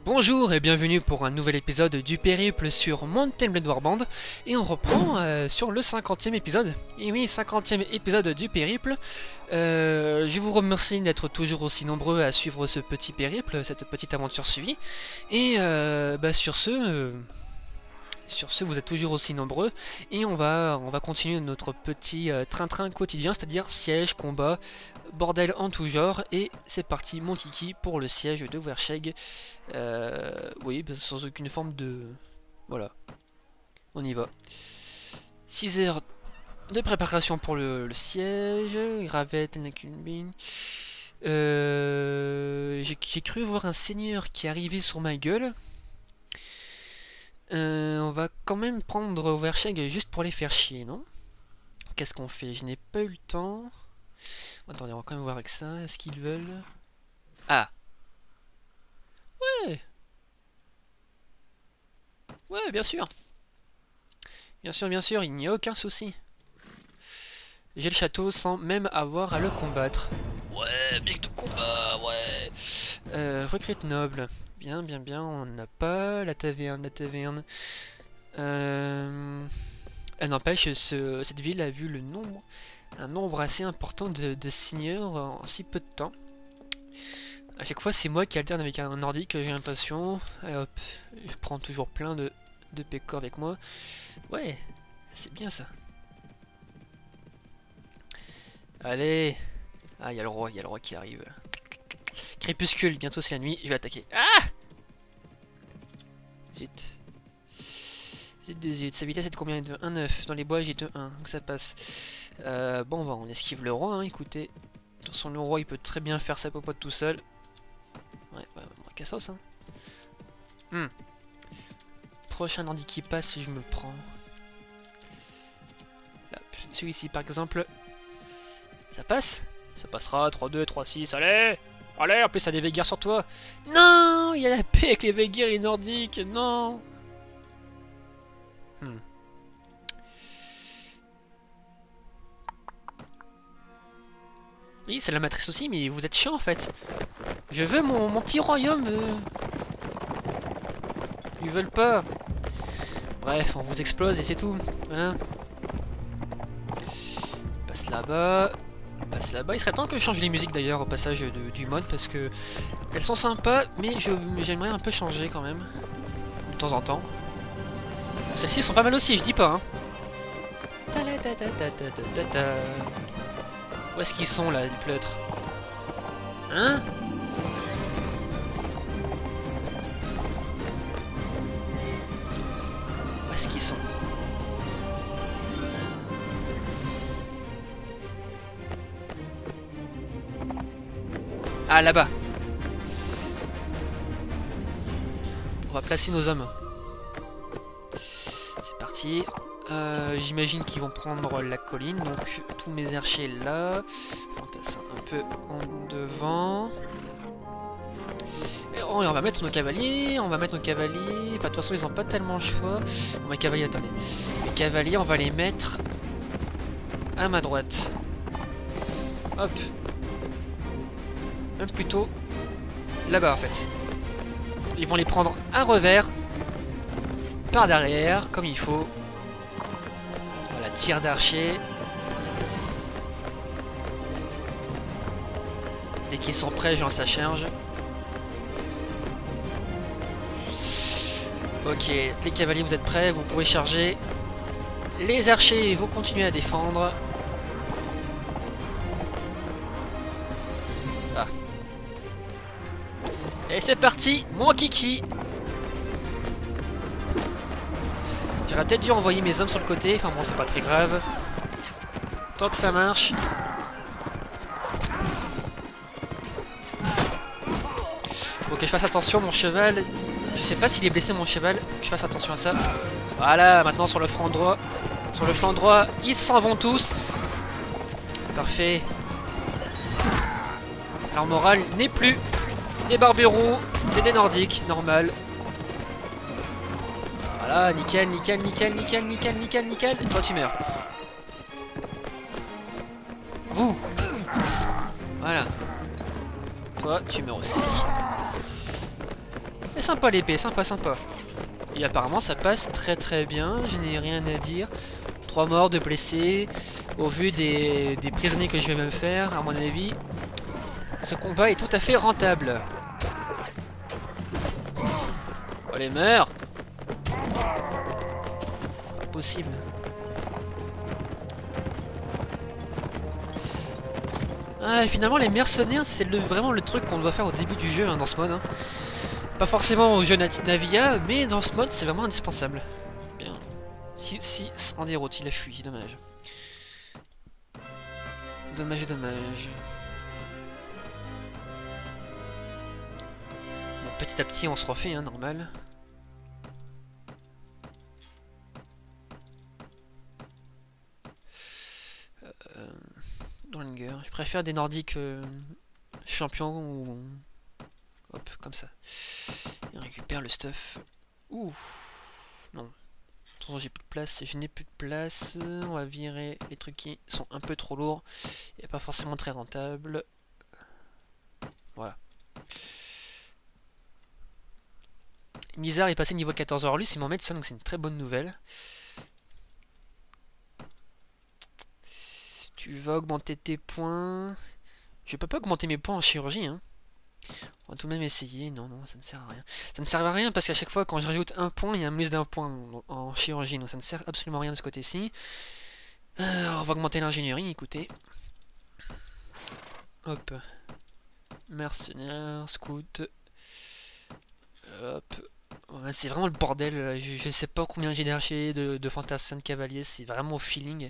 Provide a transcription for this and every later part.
Bonjour et bienvenue pour un nouvel épisode du périple sur Mountain Blade Warband. Et on reprend sur le 50e épisode. Et oui, 50e épisode du périple. Je vous remercie d'être toujours aussi nombreux à suivre ce petit périple, cette petite aventure suivie. Et sur ce, vous êtes toujours aussi nombreux. Et on va continuer notre petit train-train quotidien, c'est-à-dire siège, combat, bordel en tout genre. Et c'est parti, mon kiki, pour le siège de Wersheg. Oui, sans aucune forme de... Voilà. On y va. 6 heures de préparation pour le siège. Gravette, Nakulbin. J'ai cru voir un seigneur qui arrivait sur ma gueule. On va quand même prendre Wersheg juste pour les faire chier, non? Qu'est-ce qu'on fait? Je n'ai pas eu le temps. Attendez, on va quand même voir avec ça. Est-ce qu'ils veulent... Ah! Ouais! Ouais, bien sûr! Bien sûr, il n'y a aucun souci. J'ai le château sans même avoir à le combattre. Ouais, big de combat, ouais! Recrute noble. Bien, on n'a pas la taverne. Elle n'empêche, cette ville a vu un nombre assez important de seigneurs en si peu de temps. A chaque fois, c'est moi qui alterne avec un nordique, j'ai l'impression. Et hop, je prends toujours plein de pécor avec moi. Ouais, c'est bien ça. Allez! Ah, il y a le roi qui arrive. Crépuscule, bientôt c'est la nuit, je vais attaquer. Ah! Zut. Zut, sa vitesse est de combien? De 1,9. Dans les bois j'ai de 1, donc ça passe. Bon, on esquive le roi, hein, écoutez. De toute façon, le roi il peut très bien faire sa popote tout seul. Ouais, qu'à sauce, hein. Prochain nordique qui passe, je me le prends. Celui-ci par exemple. Ça passe? Ça passera, 3-2, 3-6, allez! Allez, en plus ça a des Veigir sur toi. Non, il y a la paix avec les Veigir et les Nordiques, non. Oui, c'est la matrice aussi, mais vous êtes chiant en fait. Je veux mon petit royaume. Ils veulent pas. Bref, on vous explose et c'est tout. Voilà. Passe là-bas. Passe là-bas. Il serait temps que je change les musiques d'ailleurs au passage du mode parce que elles sont sympas, mais j'aimerais un peu changer quand même. De temps en temps. Celles-ci sont pas mal aussi, je dis pas. Hein. Où est-ce qu'ils sont là, les pleutres? Hein? Où est-ce qu'ils sont? Ah, là-bas. On va placer nos hommes. C'est parti. J'imagine qu'ils vont prendre la colline, donc tous mes archers là. Fantassin un peu en devant. Et on va mettre nos cavaliers, Enfin, de toute façon, ils n'ont pas tellement le choix. Bon, mes cavaliers, attendez. Les cavaliers, on va les mettre à ma droite. Hop. Même plutôt là-bas, en fait. Ils vont les prendre à revers. Par derrière, comme il faut. Voilà, tir d'archer. Dès qu'ils sont prêts, je lance la charge. Ok, les cavaliers, vous êtes prêts, vous pouvez charger. Les archers, vous continuez à défendre. Ah. Et c'est parti, mon kiki. J'aurais peut-être dû envoyer mes hommes sur le côté, enfin bon, c'est pas très grave. Tant que ça marche. Faut que je fasse attention, mon cheval. Je sais pas s'il est blessé, mon cheval. Que je fasse attention à ça. Voilà, maintenant sur le flanc droit. Sur le flanc droit, ils s'en vont tous. Parfait. Leur morale n'est plus des barberoues, c'est des nordiques, normal. Voilà, nickel. Et toi, tu meurs. Vous. Voilà. Toi, tu meurs aussi. sympa l'épée, sympa, sympa. Et apparemment ça passe très très bien, je n'ai rien à dire. 3 morts, 2 blessés. Au vu des prisonniers que je vais même faire, à mon avis, ce combat est tout à fait rentable. Allez, meurs! Pas possible. Ah, et finalement, les mercenaires, c'est vraiment le truc qu'on doit faire au début du jeu, hein, dans ce mode. Hein. Pas forcément au jeu Navia, mais dans ce mode, c'est vraiment indispensable. Bien. Si en déroute, il a fui, dommage. Dommage, dommage. Bon, petit à petit, on se refait, hein, normal. Langer. Je préfère des nordiques champions ou... Hop, comme ça. Et on récupère le stuff. Ouh. Non. Attention, j'ai plus de place. Je n'ai plus de place. On va virer les trucs qui sont un peu trop lourds. Et pas forcément très rentables. Voilà. Nizar est passé niveau 14. Alors lui, c'est mon médecin, donc c'est une très bonne nouvelle. Tu vas augmenter tes points. Je peux pas augmenter mes points en chirurgie, hein. On va tout de même essayer. Non, non, ça ne sert à rien. Ça ne sert à rien parce qu'à chaque fois, quand je rajoute un point, il y a un plus d'un point en chirurgie. Donc ça ne sert absolument à rien de ce côté-ci. On va augmenter l'ingénierie, écoutez. Hop. Mercenaires, scout. Hop. Ouais, c'est vraiment le bordel. Je sais pas combien j'ai d'archers, de fantassins, de cavaliers. C'est vraiment au feeling.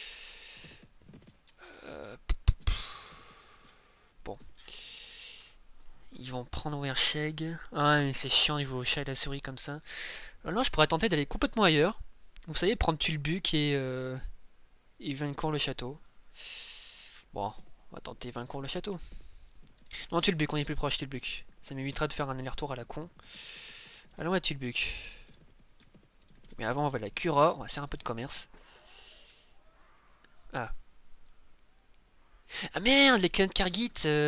Bon. Ils vont prendre Wersheg. Ah, mais c'est chiant, ils jouent au chat et la souris comme ça. Alors là, je pourrais tenter d'aller complètement ailleurs. Vous savez, prendre Tulbuk et vaincre le château. Bon, on va tenter vaincre le château. Non, Tulbuk, on est plus proche, Tulbuk. Ça m'évitera de faire un aller-retour à la con. Allons à Tulbuk. Mais avant, on va à la Cura, on va faire un peu de commerce. Ah. Ah merde, les clans de Kargit.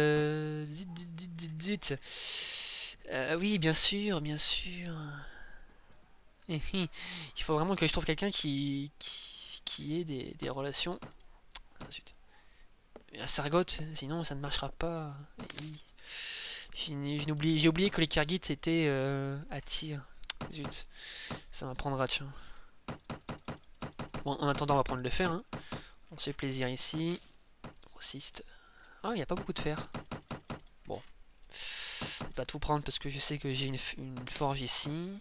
Oui, bien sûr, bien sûr. Il faut vraiment que je trouve quelqu'un qui ait des relations. Ah, zut. À Sargot, sinon ça ne marchera pas. J'ai oublié que les Kargit étaient à tir. Zut, ça m'apprendra, tiens. Bon, en attendant, on va prendre le fer. Hein. On se fait plaisir ici. Grossiste. Ah, il n'y a pas beaucoup de fer. Bon. Je vais pas tout prendre parce que je sais que j'ai une forge ici.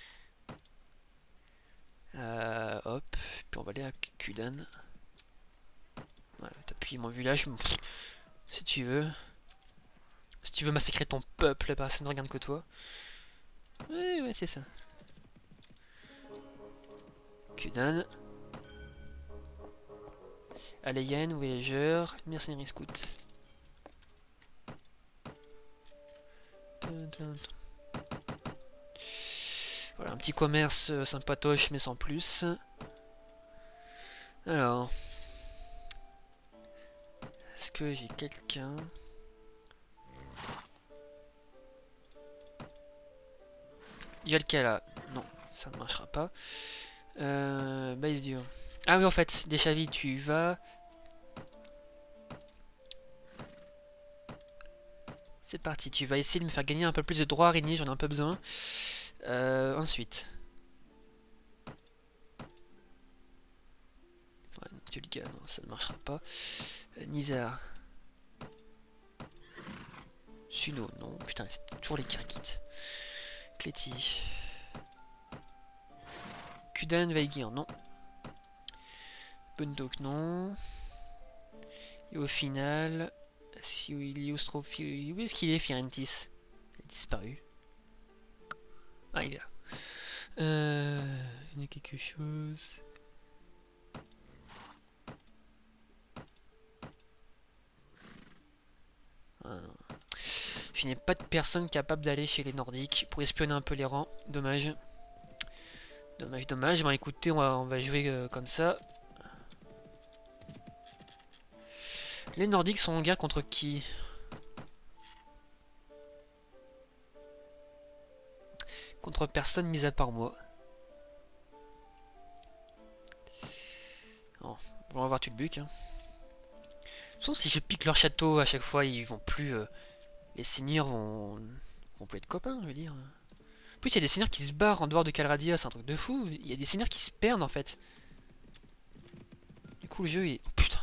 Hop. Puis on va aller à Kudan. Ouais, t'appuies mon village. Si tu veux. Si tu veux massacrer ton peuple, bah ça ne regarde que toi. Ouais, c'est ça. Kudan. Aleyen, voyageur, mercenaires scout. Voilà, un petit commerce sympatoche mais sans plus. Alors. Est-ce que j'ai quelqu'un? Il y a le cas là. Non, ça ne marchera pas. Base dur. Ah oui, en fait, Deschavi, tu vas... C'est parti, tu vas essayer de me faire gagner un peu plus de droits araignées, j'en ai un peu besoin. Ensuite. Ouais, Tulga, non, ça ne marchera pas. Nizar. Suno, non, putain, c'est toujours les Kirkits. Cléty. Kudan, Vaigir, non. Bundok, non. Et au final... Où est-ce qu'il est, Firentis? Il a disparu. Ah, il est là. Il y a quelque chose. Ah, non. Je n'ai pas de personne capable d'aller chez les Nordiques pour espionner un peu les rangs. Dommage. Dommage, dommage. Bon, écoutez, on va jouer comme ça. Les Nordiques sont en guerre contre qui? contre personne mis à part moi. Bon, on va voir tout le buc. Hein. Sauf si je pique leur château à chaque fois, ils vont plus... les seigneurs vont plus être copains, je veux dire. En plus, il y a des seigneurs qui se barrent en dehors de Calradia, c'est un truc de fou. Il y a des seigneurs qui se perdent en fait. Du coup, le jeu est... Oh, putain.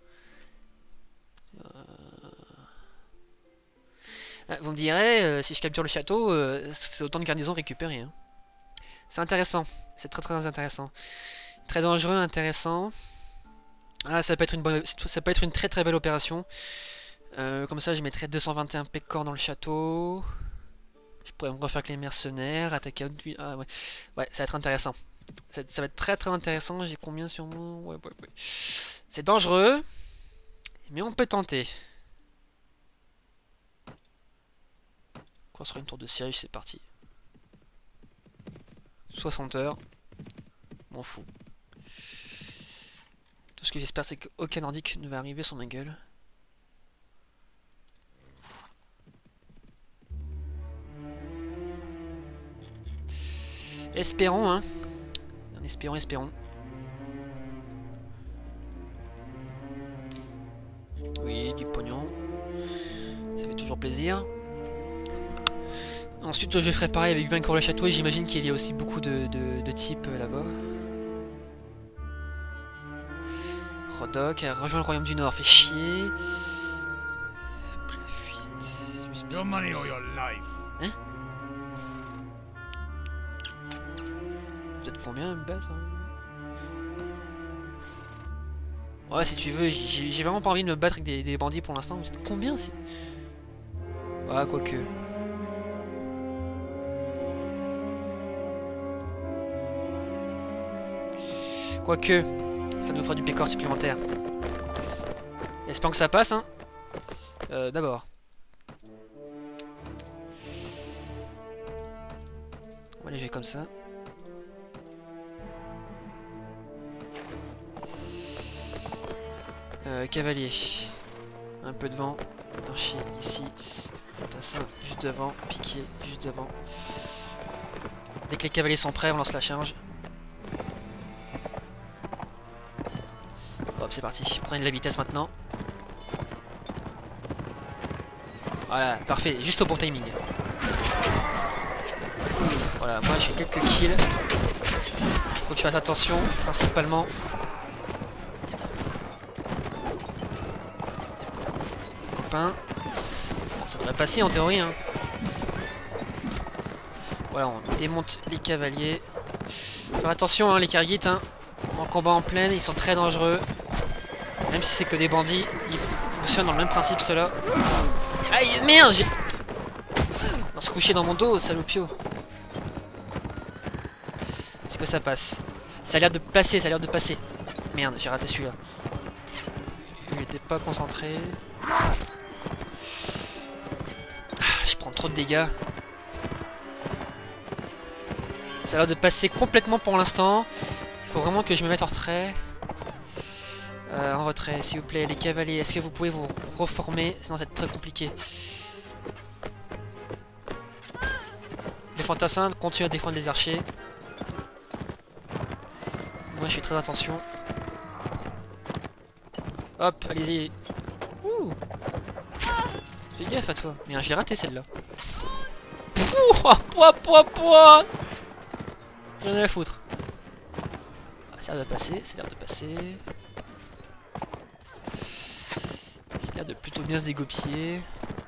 Vous me direz, si je capture le château, c'est autant de garnisons récupérées. Hein. C'est intéressant. C'est très très intéressant. Très dangereux, intéressant. Ah, ça peut être une très très belle opération. Comme ça, je mettrai 221 pécor dans le château. Je pourrais me refaire avec les mercenaires, attaquer... Ah ouais, ouais, ça va être intéressant. Ça va être très très intéressant. J'ai combien sur moi? Ouais. C'est dangereux, mais on peut tenter. Construire une tour de siège, c'est parti. 60 heures. M'en fous. Tout ce que j'espère, c'est qu'aucun nordique ne va arriver sur ma gueule. Espérons, hein. Espérons. Oui, du pognon. Ça fait toujours plaisir. Ensuite, je ferai pareil avec vaincre le château et j'imagine qu'il y a aussi beaucoup de types là-bas. Rodok a rejoint le royaume du Nord, fait chier. Après la fuite. Hein? Vous êtes combien à me battre? Ouais, si tu veux, j'ai vraiment pas envie de me battre avec des bandits pour l'instant. Vous êtes combien? Ouais, quoique. Quoique, ça nous fera du pécor supplémentaire. Espérons que ça passe, hein. D'abord. On va les jouer comme ça. Cavalier. Un peu devant. Archer ici. Fantassin juste devant. Piquier juste devant. Dès que les cavaliers sont prêts, on lance la charge. Hop, c'est parti. Prenez de la vitesse maintenant. Voilà, parfait. Juste au bon timing. Voilà, moi je fais quelques kills. Faut que je fasse attention, principalement. Copain. Ça devrait passer en théorie. Hein. Voilà, on démonte les cavaliers. Faire attention, hein, les Kargites. Hein. En combat en plaine, ils sont très dangereux. Même si c'est que des bandits, ils fonctionnent dans le même principe, ceux-là. Aïe, merde, j'ai... On se couchait dans mon dos, salopio. Est-ce que ça passe? Ça a l'air de passer, ça a l'air de passer. Merde, j'ai raté celui-là. Il n'était pas concentré. Je prends trop de dégâts. Ça a l'air de passer complètement pour l'instant. Il faut vraiment que je me mette en retrait. En retrait, s'il vous plaît. Les cavaliers, est-ce que vous pouvez vous reformer? Sinon, ça va être très compliqué. Les fantassins continuent à défendre les archers. Moi, je fais très attention. Hop, allez-y. Ouh. Fais gaffe à toi. Mais je l'ai raté celle-là. Pouah. Rien à foutre. Ah, ça a l'air de passer, ça a l'air de passer. Ça a l'air de plutôt bien se dégoupiller.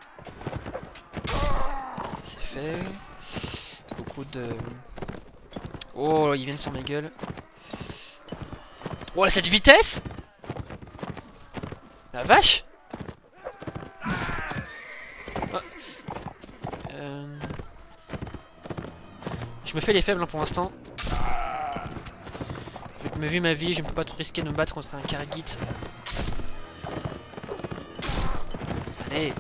C'est fait. Beaucoup de... Oh, ils viennent sur ma gueule. Oh, cette vitesse! La vache! Oh. Je me fais les faibles hein, pour l'instant. Vu ma vie, je ne peux pas trop risquer de me battre contre un Kargite. Allez!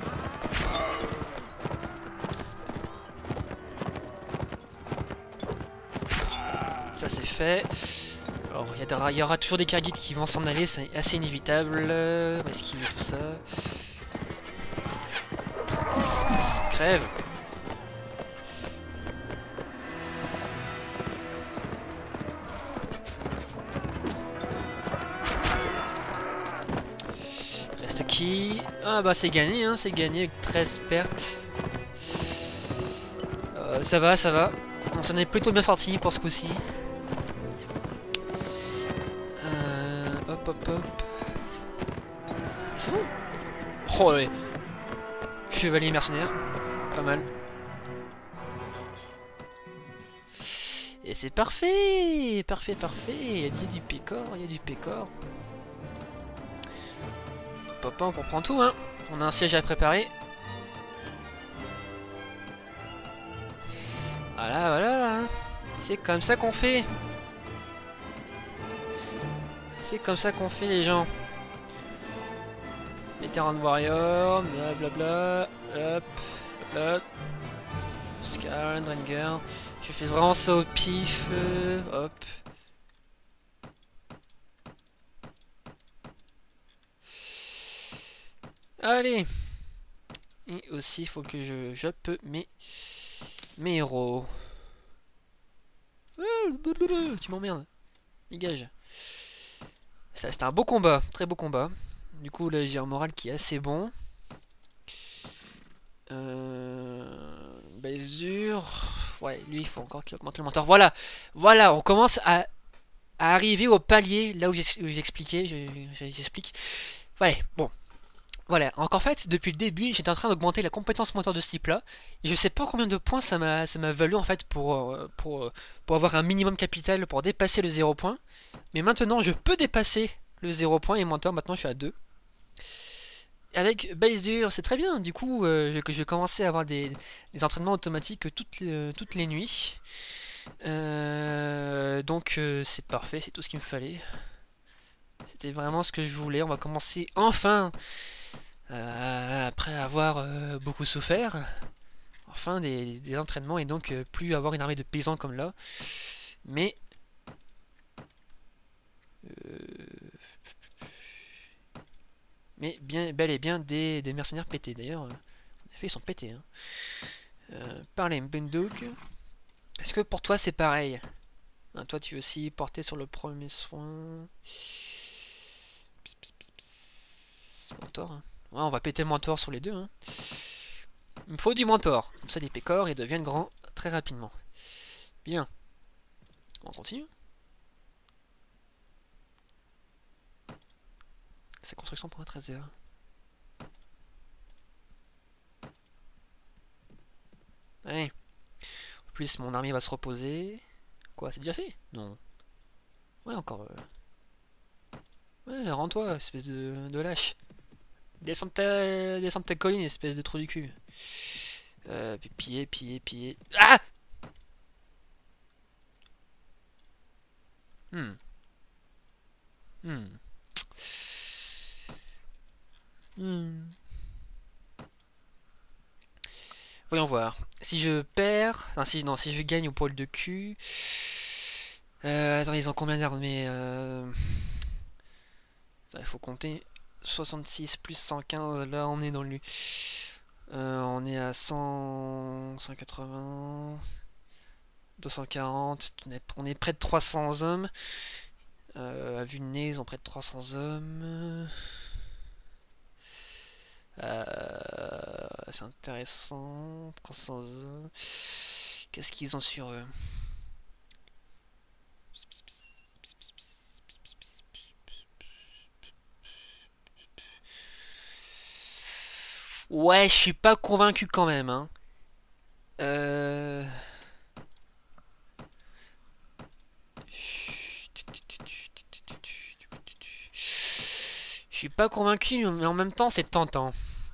Ça c'est fait. Alors il y aura toujours des Kargites qui vont s'en aller, c'est assez inévitable. On va esquiver tout ça. Crève! qui... Ah bah c'est gagné, hein, c'est gagné avec 13 pertes. Ça va, ça va. On s'en est plutôt bien sorti pour ce coup-ci. Hop, hop, hop. C'est bon. Oh ouais. Chevalier mercenaire. Pas mal. Et c'est parfait. Parfait, parfait. Il y a du pécor, il y a du pécor. Hop, hop, hop, on prend tout, hein. On a un siège à préparer. Voilà, voilà. Hein. C'est comme ça qu'on fait. C'est comme ça qu'on fait, les gens. Veteran Warrior, blablabla. Hop, hop. Scar, Dranger. Je fais vraiment ça au pif. Hop. Allez. Et aussi, il faut que je joppe mes héros. Tu m'emmerdes. Dégage. C'était un beau combat, très beau combat. Du coup, là, j'ai un moral qui est assez bon. Bésure. Ouais, lui, il faut encore qu'il augmente le mentor. Voilà, voilà, on commence à arriver au palier, là où j'expliquais, j'explique. Ouais, bon. Voilà, donc en fait, depuis le début, j'étais en train d'augmenter la compétence moteur de ce type-là. Et je sais pas combien de points ça m'a valu, en fait, pour avoir un minimum capital, pour dépasser le 0 point. Mais maintenant, je peux dépasser le 0 point et mentor, maintenant je suis à 2. Avec base dure, c'est très bien. Du coup, je vais commencer à avoir des entraînements automatiques toutes les nuits. Donc, c'est parfait, c'est tout ce qu'il me fallait. C'était vraiment ce que je voulais. On va commencer enfin, après avoir beaucoup souffert, enfin des entraînements et donc plus avoir une armée de paysans comme là. Mais bien, bel et bien des mercenaires pétés. D'ailleurs, en effet, ils sont pétés. Hein. Parlez, Benduk. Est-ce que pour toi c'est pareil? Hein, toi, tu es aussi porté sur le premier soin. Mentor. Hein. Ouais, on va péter le mentor sur les deux. Hein. Il me faut du mentor. Comme ça, les pécores, ils deviennent grands très rapidement. Bien. On continue. Sa construction pour un 13 heures. Allez. En plus, mon armée va se reposer. Quoi, c'est déjà fait? Non. Ouais, encore. Ouais, rends-toi, espèce de lâche. Descends de ta colline, espèce de trou du cul. Puis piller. Ah! Hmm. Voyons voir. Si je perds... Non, si je gagne au poil de cul... attends, ils ont combien d'armées il faut compter. 66 plus 115, là on est dans le... on est à 100... 180... 240... On est près de 300 hommes. À vue de nez, ils ont près de 300 hommes. C'est intéressant. 300 hommes. Qu'est-ce qu'ils ont sur eux? Ouais, je suis pas convaincu quand même. Hein. Je suis pas convaincu, mais en même temps, c'est tentant.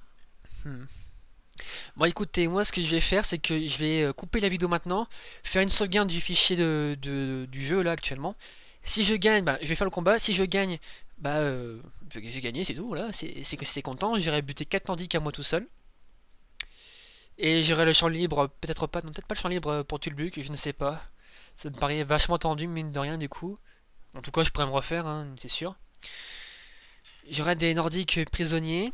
Bon, écoutez, moi, ce que je vais faire, c'est que je vais couper la vidéo maintenant, faire une sauvegarde du fichier du jeu, là, actuellement. Si je gagne, bah, je vais faire le combat. Si je gagne, bah, j'ai gagné, c'est tout, voilà. C'est que c'est content. J'irai buter 4 nordiques à moi tout seul. Et j'aurai le champ libre, peut-être pas, non, peut-être pas le champ libre pour Tulbuk, je ne sais pas. Ça me paraît vachement tendu, mine de rien, du coup. En tout cas, je pourrais me refaire, hein, c'est sûr. J'aurai des nordiques prisonniers.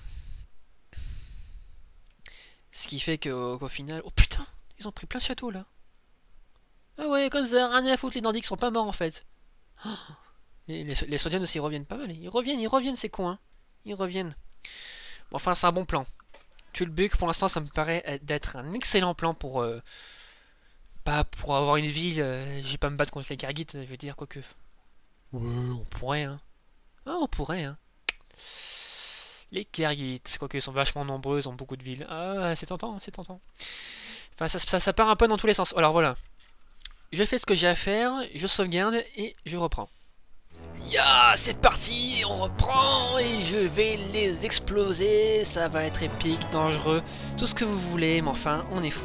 Ce qui fait qu'au final... Oh putain, ils ont pris plein de châteaux, là. Ah ouais, comme ça, rien à foutre, les nordiques sont pas morts, en fait. Les Sodianes aussi reviennent pas mal. Ils reviennent, ces cons, hein. Ils reviennent. Enfin, c'est un bon plan. Tulbuk, pour l'instant, ça me paraît d'être un excellent plan pour... pas pour avoir une ville, je vais pas me battre contre les Khergites, je veux dire, quoique... Ouais, on pourrait, hein. Ah, on pourrait, hein. Les Khergites, quoique ils sont vachement nombreux, ils ont beaucoup de villes. Ah, c'est tentant, c'est tentant. Enfin, ça part un peu dans tous les sens. Alors voilà. Je fais ce que j'ai à faire, je sauvegarde et je reprends. Ya, c'est parti, on reprend et je vais les exploser. Ça va être épique, dangereux, tout ce que vous voulez, mais enfin, on est fou.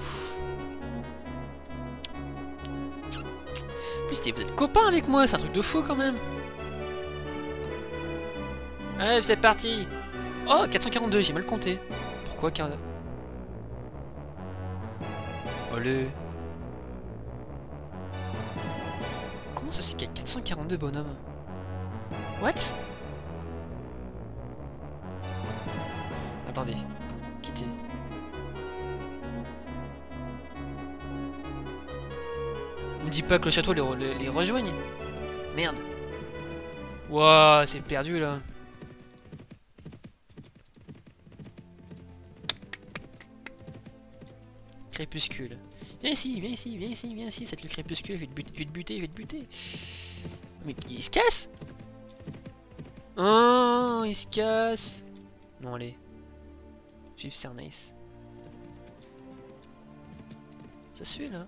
En plus, vous êtes copains avec moi, c'est un truc de fou quand même. Allez, c'est parti. Oh, 442, j'ai mal compté. Pourquoi car... Allez. Comment ça c'est qu'il y a 442 bonhommes? What? Attendez. Quittez. On me dit pas que le château les rejoigne. Merde. Wouah, c'est perdu là. Crépuscule. Viens ici, viens ici, viens ici, viens ici, c'est le crépuscule, je vais te buter, je vais te buter. Mais il se casse? Oh, il se casse. Non, allez. Vive Cernace. Ça se fait là.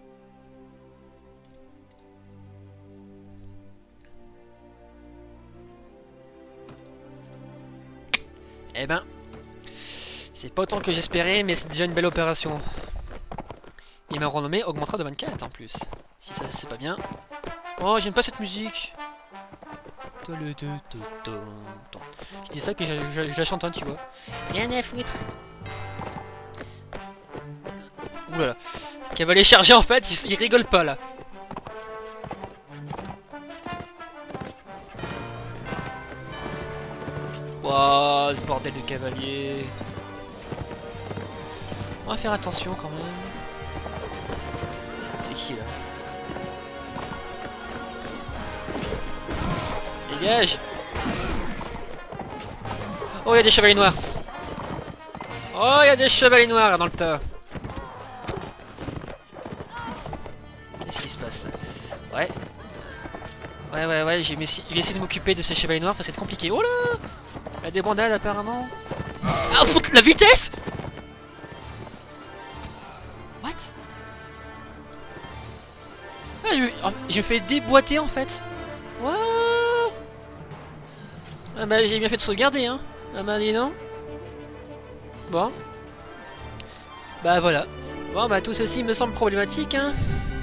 Eh ben, c'est pas autant que j'espérais, mais c'est déjà une belle opération. Et ma renommée augmentera de 24 en plus. Si ça c'est pas bien. Oh, j'aime pas cette musique. Je dis ça puis je la chante, hein, tu vois. Rien à foutre. Oulala. Cavalier chargé en fait, il rigole pas là. Wouah, ce bordel de cavalier. On va faire attention quand même. C'est qui là? Dégage! Oh, il y a des chevaliers noirs! Oh, il y a des chevaliers noirs dans le tas! Qu'est-ce qui se passe? Ouais. Ouais, j'ai essayé de m'occuper de ces chevaliers noirs parce que c'est compliqué. Oh là! Il y a des bandades apparemment. Ah, la vitesse! What? Ah, je me fais déboîter en fait. What? Ah bah j'ai bien fait de sauvegarder, hein. Ah bah dis non. Bon. Bah voilà. Bon bah tout ceci me semble problématique, hein.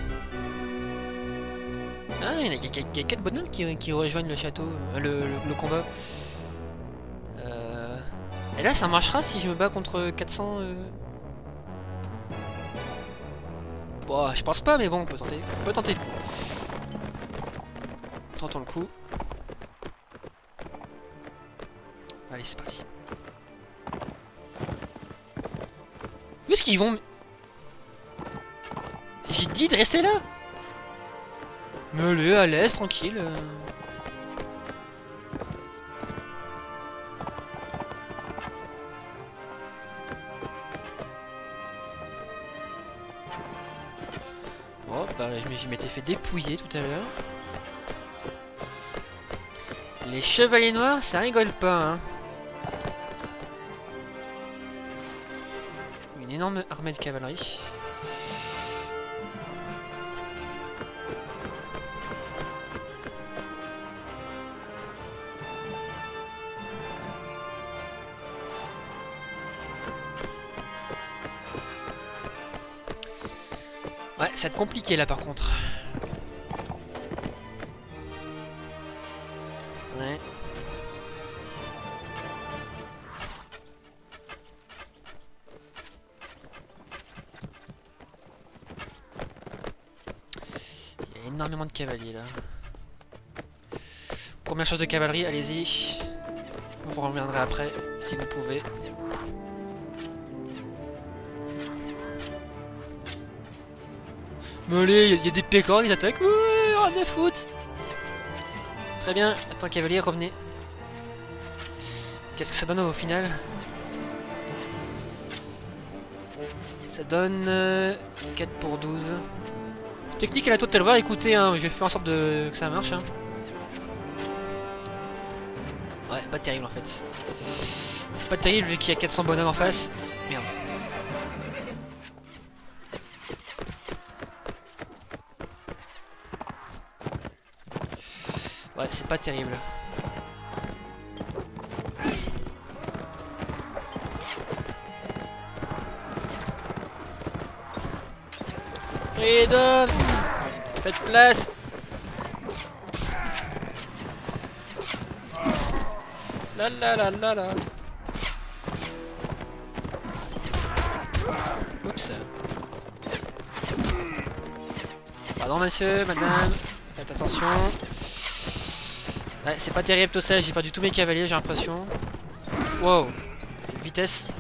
Ah, il y a 4 bonhommes qui rejoignent le château, le combat. Et là ça marchera si je me bats contre 400... Bon, je pense pas, mais bon, on peut tenter. On peut tenter le coup. Tentons le coup. Allez, c'est parti. Où est-ce qu'ils vont? J'ai dit de rester là. Mais allez, à l'aise, tranquille. Oh, bah, je m'étais fait dépouiller tout à l'heure. Les chevaliers noirs, ça rigole pas, hein. Une énorme armée de cavalerie. Ouais, ça va être compliqué là par contre. Ouais. Il y a énormément de cavaliers là. Première chose de cavalerie, allez-y. On vous reviendra après, si vous pouvez. Mais allez, il y a des pécores, ils attaquent. Ouais, rien à foutre. Très bien, attends cavalier, revenez. Qu'est-ce que ça donne au final? Ça donne 4 pour 12. Technique à la Total War, écoutez, hein, je vais faire en sorte que ça marche. Hein. Ouais, pas terrible en fait. C'est pas terrible vu qu'il y a 400 bonhommes en face. Merde. Ouais, c'est pas terrible. Freedom! Faites place! La la la la la! Oups! Pardon monsieur, madame, faites attention. Ouais, c'est pas terrible tout ça, j'ai perdu tous mes cavaliers, j'ai l'impression. Wow! Cette vitesse!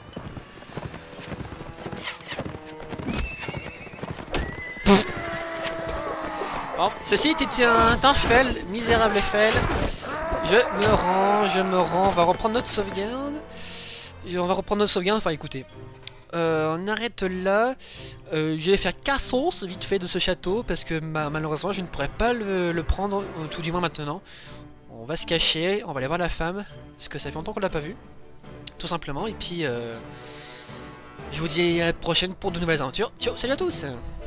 Bon, ceci était un fail, misérable fail. Je me rends, on va reprendre notre sauvegarde. Enfin écoutez. On arrête là. Je vais faire cassos vite fait de ce château parce que malheureusement je ne pourrais pas le prendre, tout du moins maintenant. On va se cacher, on va aller voir la femme, parce que ça fait longtemps qu'on l'a pas vue. Tout simplement, et puis je vous dis à la prochaine pour de nouvelles aventures. Ciao, salut à tous!